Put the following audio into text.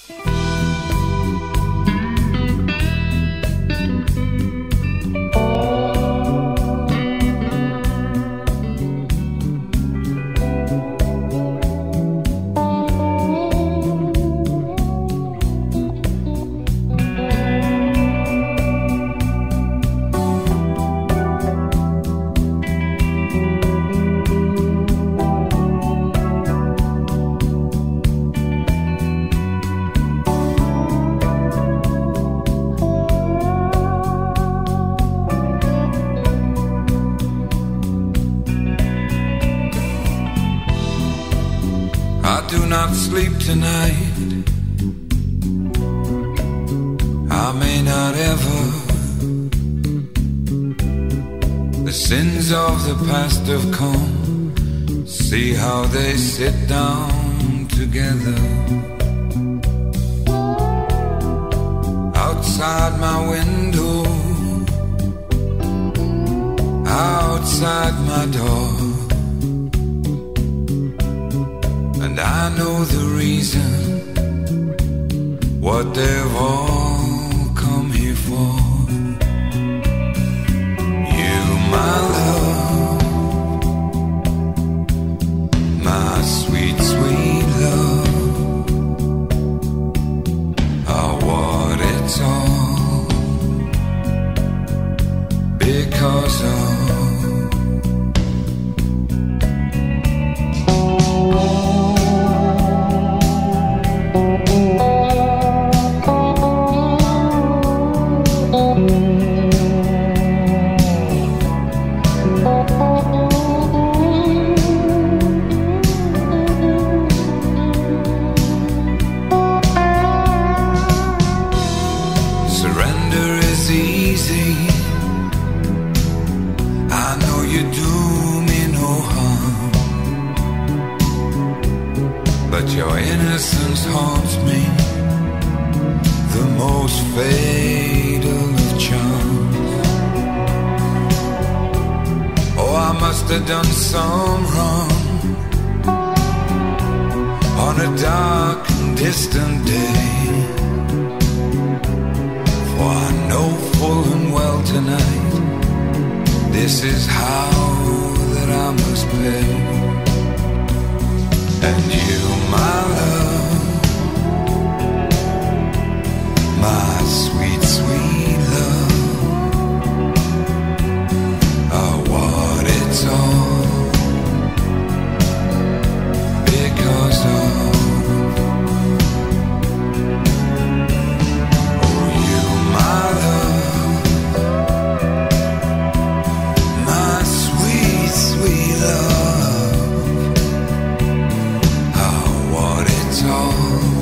I do not sleep tonight. I may not ever. The sins of the past have come. See how they sit down together. Outside my window, outside my door. And I know the reason, what they've all come here for. You, my love, my sweet, sweet love, are what it's all because of. Surrender is easy. I know you do me no harm, but your innocence haunts me, the most fatal of charms. Oh, I must have done some wrong on a dark and distant day. For I know full and well tonight, this is how that I must pay. And you, my love, my sweet, sweet love, are what it's all because of. All